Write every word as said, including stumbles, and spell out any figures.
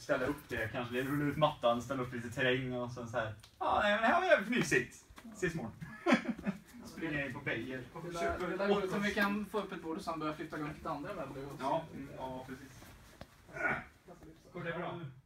ställa upp det, kanske rulla ut mattan, ställa upp lite terräng och sen så här. Ja, nej, men det här var jävligt mysigt. Ses imorgon. Springa in på Beijer. Det där, det där går ut om vi kan få upp ett bord och sen börja flytta igång till andra möbler. Ja, ja, precis. Går det bra?